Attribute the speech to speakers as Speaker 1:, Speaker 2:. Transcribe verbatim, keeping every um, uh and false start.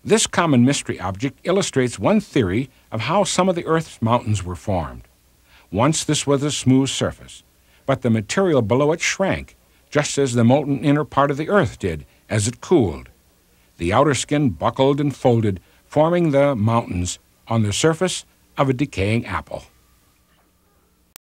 Speaker 1: This common mystery object illustrates one theory of how some of the Earth's mountains were formed. Once this was a smooth surface, but the material below it shrank, just as the molten inner part of the Earth did as it cooled. The outer skin buckled and folded, forming the mountains on the surface of a decaying apple.